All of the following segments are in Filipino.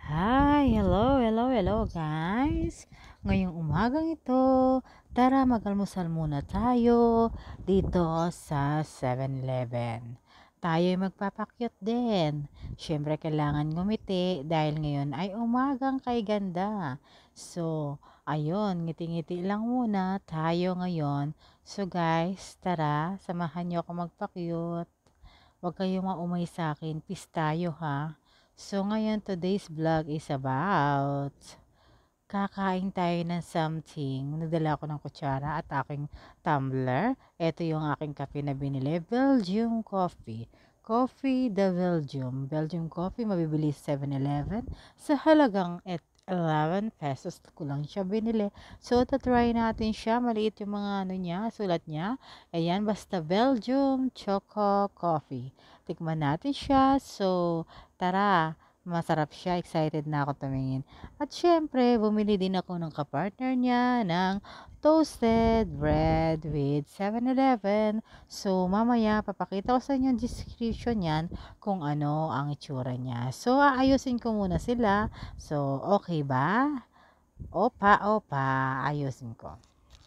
Hi! Hello guys! Ngayong umagang ito, tara mag-almusal muna tayo dito sa 7-Eleven. Tayo'y magpapakyut din. Siyempre kailangan ngumiti dahil ngayon ay umagang kay ganda. So, ayun, ngiti-ngiti lang muna tayo ngayon. So guys, tara, samahan niyo ako magpakyut. Huwag kayong maumay sa akin, peace tayo ha. So ngayon today's vlog is about kakain tayo ng something. Nagdala ako ng kutsara at aking tumbler. Ito yung aking kape na binili. Belgium coffee. Coffee the Belgium. Belgium coffee mabibili sa 7-Eleven sa halagang 11 pesos ko lang siya binili. So, tatry natin siya. Maliit yung mga ano niya, sulat niya. Ayan, basta Belgium Choco Coffee. Tikman natin siya. So, tara. Masarap siya. Excited na ako tumingin. At syempre, bumili din ako ng kapartner niya ng toasted bread with 7-Eleven. So, mamaya, papakita ko sa inyo yung description yan kung ano ang itsura niya. So, aayusin ko muna sila. So, okay ba? Opa, opa, ayusin ko.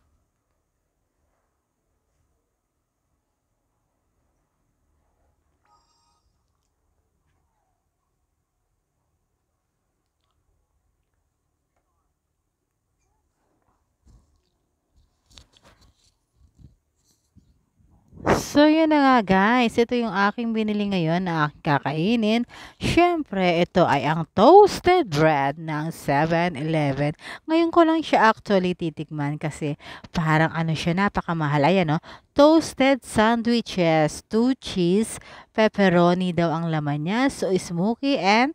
So, yun na nga guys. Ito yung aking binili ngayon na aking kakainin. Siyempre, ito ay ang toasted bread ng 7-Eleven. Ngayon ko lang siya actually titikman kasi parang ano siya, napakamahal. Ayan, no? Toasted sandwiches, 2 cheese, pepperoni daw ang laman niya. So, smoky and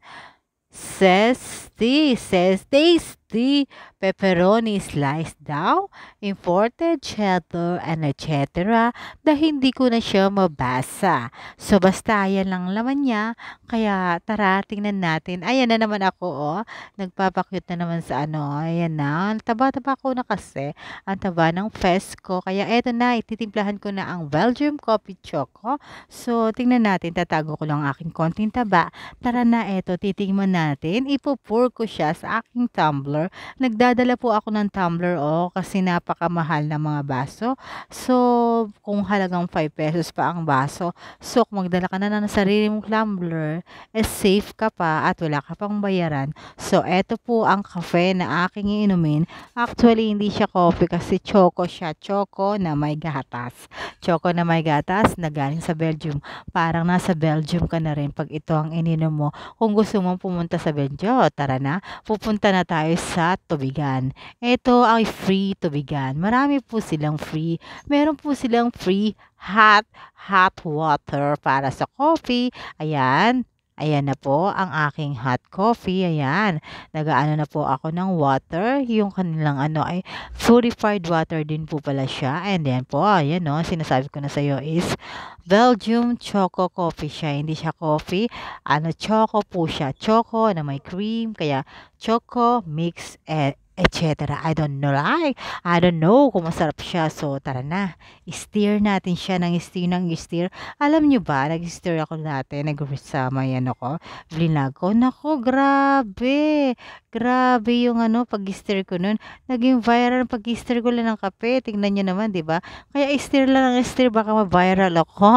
says tasty pepperoni slice daw, imported cheddar and etc. Na hindi ko na siya mabasa. So basta ayan lang laman niya. Kaya tara tingnan natin. Ayan na naman ako oh. Nagpapakyut na naman sa ano. Ayan na. Taba-taba ko na kasi. Ang taba ng fest ko. Kaya eto na. Ititimplahan ko na ang Belgium Coffee Choco. So tingnan natin. Tatago ko lang aking konting taba. Tara na, eto, titingnan natin. Ipo-pour ko siya sa aking tumbler. Nagdadala po ako ng tumbler, oh, kasi napakamahal na mga baso. So, kung halagang 5 pesos pa ang baso, so kung magdala ka na ng sarili mong tumbler, safe ka pa at wala ka pang bayaran. So, eto po ang kape na aking inumin. Actually, hindi siya coffee kasi choco siya. Choco na may gatas. Choco na may gatas na galing sa Belgium. Parang nasa Belgium ka na rin pag ito ang ininom mo. Kung gusto mong pumunta sa Belgium, tara na, pupunta na tayo sa Tubigan. Ito ay free Tubigan. Marami po silang free. Meron po silang free hot water para sa coffee. Ayan. Ayan na po ang aking hot coffee. Ayan. Nagaano na po ako ng water. Yung kanilang ano ay purified water din po pala siya. And then po, ayan no, sinasabi ko na sa iyo is Belgium Choco Coffee siya. Hindi siya coffee. Ano, choco po siya. Choco na may cream. Kaya choco mix etc. I don't know kung masarap siya. So, tara na. Stir natin siya ng stir. Alam nyo ba, nag-stir ako dati. Nag-sama yan ako. Vlog ko. Nako, grabe. Grabe yung ano, pag-stir ko nun. Naging viral pag-stir ko lang ng kape. Tingnan nyo naman, di ba? Kaya stir lang ng stir, baka ma-viral ako.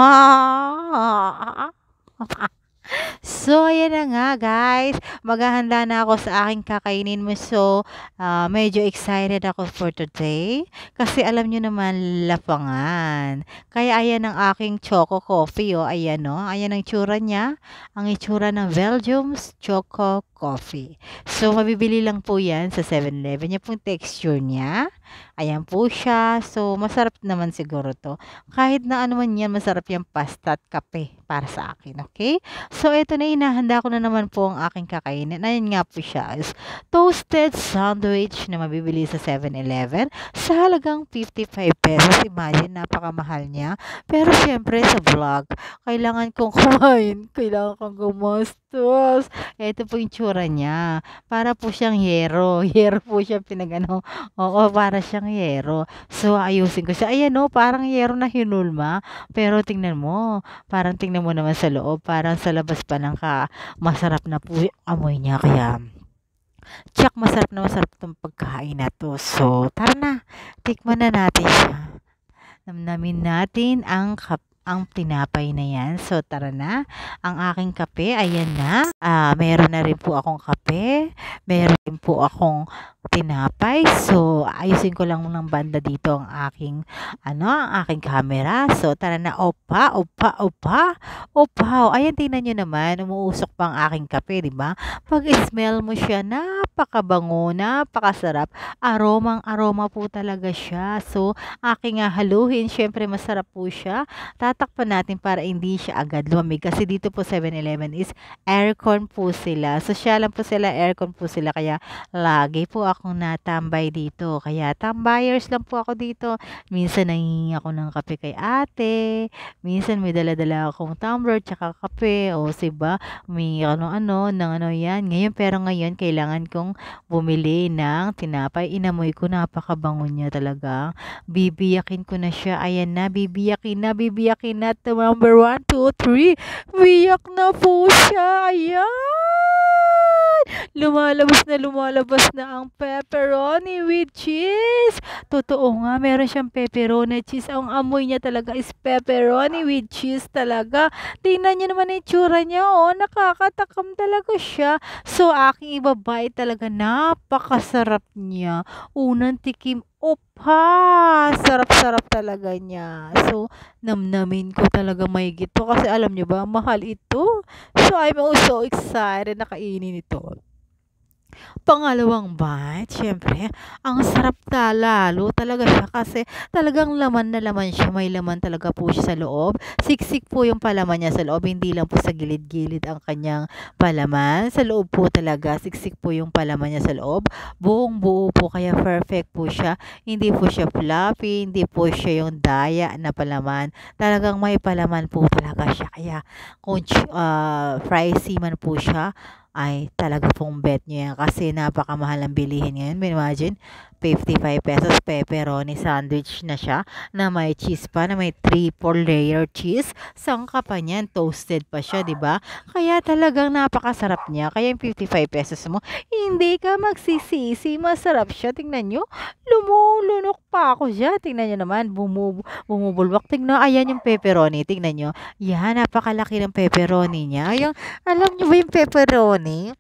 So, ayan na nga guys. Maghahanda na ako sa aking kakainin mo. So, medyo excited ako for today. Kasi alam nyo naman, lapangan. Kaya ayan ang aking choco coffee. Oh. Ayan o. Ayan ang itsura niya. Ang itsura ng Belgium's Choco Coffee. So, mabibili lang po yan sa 7-Eleven. Yan pong texture niya. Ayan po siya. So, masarap naman siguro to. Kahit na ano man yan, masarap yung pasta at kape para sa akin. Okay? So, ito na, inahanda ko na naman po ang aking kakainin. Ayun nga po siya is toasted sandwich na mabibili sa 7-Eleven sa halagang 55 pesos. Imagine, napakamahal niya. Pero syempre, sa vlog, kailangan kong kumain. Kailangan kong gumastos. Ito po yung tsura niya. Para po siyang yero. Yero po siya pinagano. Oo, para siyang yero. So, ayusin ko siya. Ayan o, parang yero na hinulma. Pero tingnan mo, parang tingnan mo naman sa loob, parang sa labas pa lang ka, masarap na po yung amoy niya. Kaya, Tsak masarap 'tong pagkain na 'to. So, tara na, tikman na natin siya. Namnamin natin ang tinapay na 'yan. So, tara na. Ang aking kape, ayan na. Meron na rin po akong kape. Meron din po akong tinapay. So, ayusin ko lang ng banda dito ang aking camera. So, tara na. Opa, opa, opa. Opa. Ayan, tingnan nyo naman. Umuusok pa ang aking kape, di ba? Pag smell mo siya, napakabango, napakasarap. Aromang-aroma po talaga siya. So, aking haluhin. Syempre, masarap po siya. Tatakpan natin para hindi siya agad lumamig kasi dito po 7-Eleven is aircon po sila. So, siya lang po sila, aircon po sila. Kaya, lagi po akong natambay dito. Kaya, tambayers lang po ako dito. Minsan, nangingi ako ng kape kay ate. Minsan, may dala-dala akong tumbler tsaka kape. O, siba, may ano-ano, ng ano yan. Pero ngayon, kailangan kong bumili ng tinapay. Inamoy ko, napakabango niya talaga. Bibiyakin ko na siya. Ayan na, bibiyakin na. Number 1, 2, 3. Biyak na po siya. Ayan. Lumalabas na ang pepperoni with cheese. Totoo nga, meron siyang pepperoni cheese. Ang amoy niya talaga is pepperoni with cheese talaga. Tingnan niyo naman yung itsura niya. Oh, nakakatakam talaga siya. So, aking ibabay talaga. Napakasarap niya. Unang tikim, opa! Sarap-sarap talaga niya. So, namnamin ko talaga mahigit to kasi alam niyo ba, mahal ito. So, I'm also excited na kainin ito. Pangalawang bite, siyempre, ang sarap lalo talaga siya kasi talagang laman na laman siya. May laman talaga po siya sa loob. Siksik po yung palaman niya sa loob, hindi lang po sa gilid-gilid ang kanyang palaman. Sa loob po talaga, siksik po yung palaman niya sa loob. Buong buo po, kaya perfect po siya. Hindi po siya fluffy, hindi po siya yung daya na palaman. Talagang may palaman po talaga siya. Kaya kung pricey man po siya, ay talaga pong bet nyo yan kasi napakamahal ang bilihin ngayon. Imagine, 55 pesos pepperoni sandwich na siya na may cheese pa, na may 3-4 layer cheese. Sangka pa niyan, toasted pa siya, di ba? Kaya talagang napakasarap niya. Kaya yung 55 pesos mo, hindi ka magsisisi. Masarap siya. Tingnan nyo, lumulunok pa ako siya. Tingnan nyo naman, bumubulwak. Tingnan, ayan yung pepperoni. Tingnan nyo. Yan, napakalaki ng pepperoni niya. Alam nyo ba yung pepperoni?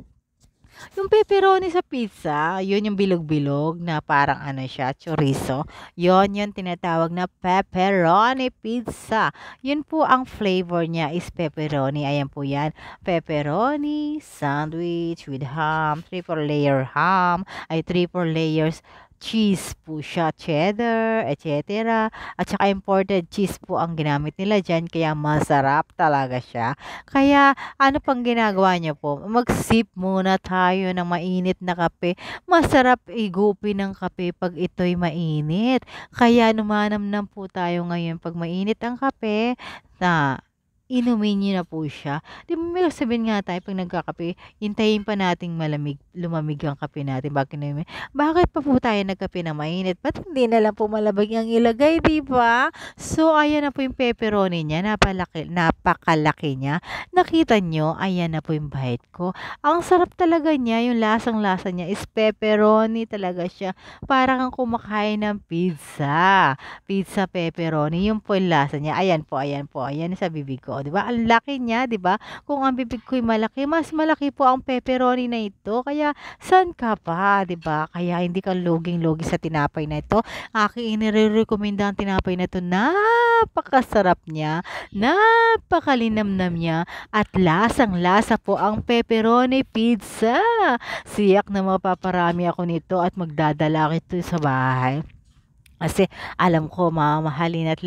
Yung pepperoni sa pizza, yun yung bilog-bilog na parang ano siya, chorizo. Yun tinatawag na pepperoni pizza. Yun po ang flavor niya is pepperoni. Ayan po yan. Pepperoni sandwich with ham, triple layer ham, ay triple layers cheese po siya, cheddar, etc. At saka imported cheese po ang ginamit nila dyan, kaya masarap talaga siya. Kaya ano pang ginagawa niyo po? Mag-sip muna tayo ng mainit na kape. Masarap igupin ng kape pag ito'y mainit. Kaya numanamnam po tayo ngayon pag mainit ang kape na inumin niyo na po siya. Di ba may sabihin nga tayo pag nagkakape, hintayin pa nating lumamig ang kape natin bago inumin. Bakit pa po tayo nagkape na mainit? Ba't hindi na lang po malabig ang ilagay, di ba? So, ayan na po yung pepperoni niya. Napakalaki niya. Nakita nyo, ayan na po yung bite ko. Ang sarap talaga niya. Yung lasang-lasa niya is pepperoni talaga siya. Parang kang kumakain ng pizza. Pizza pepperoni. Yung po yung lasa niya. Ayan po. Ayan sa bibig ko. 'Di ba? Ang laki niya, 'di ba? Kung ang bibig ko'y malaki, mas malaki po ang pepperoni na ito. Kaya saan ka pa, 'di ba? Kaya hindi ka luging-lugi sa tinapay na ito. Aking inirekomenda ang tinapay na ito. Napakasarap niya, napakalinamnam niya, at lasang-lasa po ang pepperoni pizza. Siyak na mapaparami ako nito at magdadala ko ito sa bahay. Kasi alam ko mamahalin at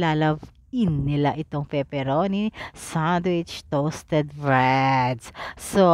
nila itong pepperoni sandwich toasted breads. So,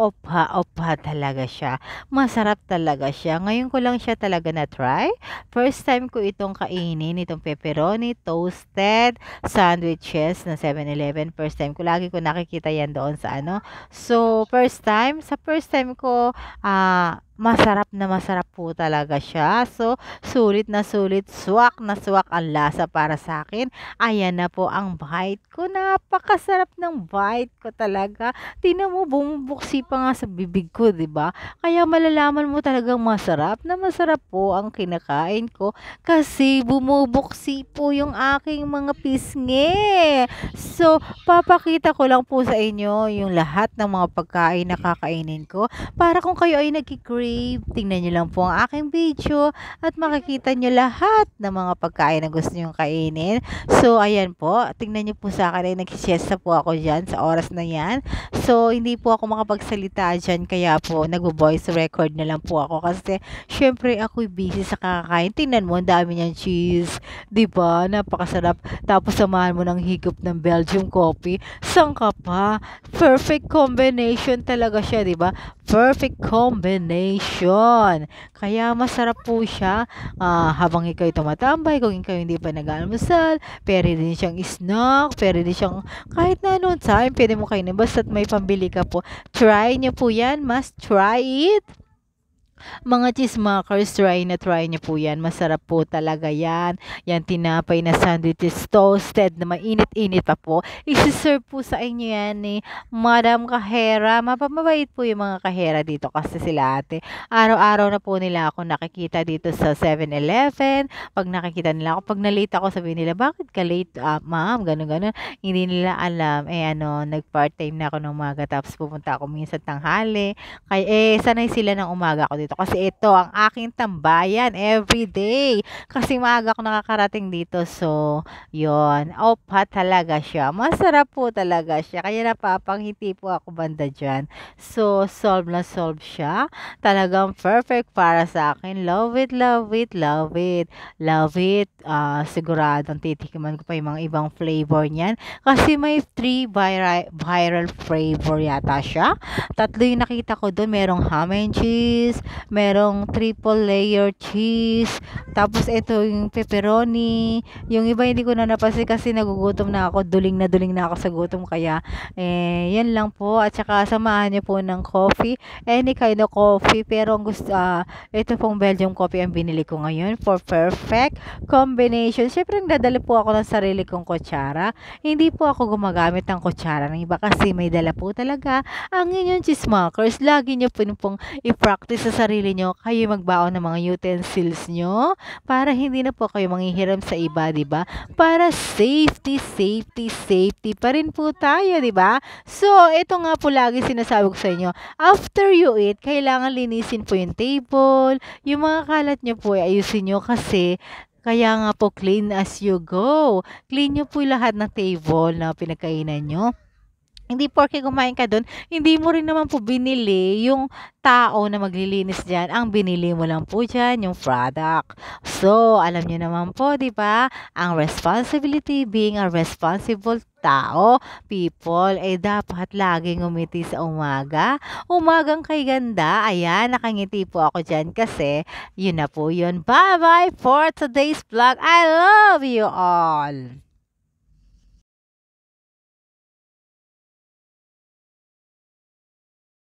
opa talaga siya. Masarap talaga siya. Ngayon ko lang siya talaga na-try. First time ko itong kainin, itong pepperoni toasted sandwiches na 7-Eleven. First time ko. Lagi ko nakikita yan doon sa ano. So, sa first time ko, masarap po talaga siya. So, sulit na sulit, swak na swak ang lasa para sa akin. Ayan na po ang bite ko. Napakasarap ng bite ko talaga. Tingnan mo, bumubuksi pa nga sa bibig ko, 'di ba? Kaya malalaman mo talagang masarap na masarap po ang kinakain ko kasi bumubuksi po yung aking mga pisngi. So, papakita ko lang po sa inyo yung lahat ng mga pagkain na kakainin ko para kung kayo ay nagki-crave, tingnan niyo lang po ang aking video at makikita niyo lahat ng mga pagkain na gusto niyong kainin. So, ayan po, tingnan niyo po sa akin ay nag-siesta po ako diyan sa oras na 'yan. So, hindi po ako makapagsalita diyan kaya po nagvo-voice record na lang po ako kasi syempre ako'y busy sa kakakain. Tingnan mo, ang dami niyang cheese, 'di ba? Napakasarap. Tapos samahan mo ng higop ng Belgium coffee. Sang ka pa? Perfect combination talaga siya, 'di ba? Perfect combination. Kaya masarap po siya habang ikaw tumatambay, kung ikaw hindi pa nag-almusal, pwede din siyang snack, pwede din siyang kahit na anong time, pwede mo kainin basta't may pambili ka po. Try niyo po yan, must try it. Mga chismakers, try niyo po yan. Masarap po talaga yan. Yan tinapay na sandwiches toasted na mainit-init pa po. Isi-serve po sa inyo yan ni Madam Kahera. Mapamabait po yung mga kahera dito kasi sila ate. Araw-araw na po nila ako nakikita dito sa 7-Eleven. Pag nakikita nila ako, pag na-late ako, sabihin nila, bakit ka late, ma'am? Ganun-ganun. Hindi nila alam. Nag-part-time na ako ng umaga tapos pupunta ako minsan tanghali. Kaya sanay sila ng umaga ako dito kasi ito ang aking tambayan everyday. Kasi maaga ako nakakarating dito. So, yon. Opa talaga siya. Masarap po talaga siya. Kaya napapangiti po ako banda dyan. So, solve na solve siya. Talagang perfect para sa akin. Love it, love it, love it. Love it. Siguradong titikiman ko pa yung mga ibang flavor niyan. Kasi may 3 viral flavor yata siya. Tatlo yung nakita ko doon. Merong ham and cheese, merong triple layer cheese, tapos ito yung pepperoni. Yung iba hindi ko na napansin kasi nagugutom na ako. Duling na ako sa gutom. Kaya, yan lang po. At saka samahan niyo po ng coffee. Any kind of coffee. Pero ang gusto, ito pong Belgium coffee ang binili ko ngayon for perfect combination. Syempre, nagdadala po ako ng sarili kong kutsara. Hindi po ako gumagamit ng kutsara ng iba kasi may dala po talaga ang inyong chismakers. Lagi nyo po pong i-practice sa sarili nyo. Kayo magbaon ng mga utensils nyo para hindi na po kayo manghihiram sa iba, di ba? Para safety, safety, safety pa rin po tayo, di ba? So, ito nga po lagi sinasabi ko sa inyo. After you eat, kailangan linisin po yung table. Yung mga kalat nyo po, ayusin nyo kasi kaya nga po clean as you go. Clean nyo po lahat ng table na pinagkainan nyo. Hindi porke kumain ka dun, hindi mo rin naman po binili yung tao na maglilinis diyan. Ang binili mo lang po diyan yung product. So, alam niyo naman po, 'di ba? Ang responsibility being a responsible tao, people, dapat laging ngumiti sa umaga. Umagang kay ganda. Ayan, nakangiti po ako diyan kasi yun na po yun. Bye-bye for today's vlog. I love you all.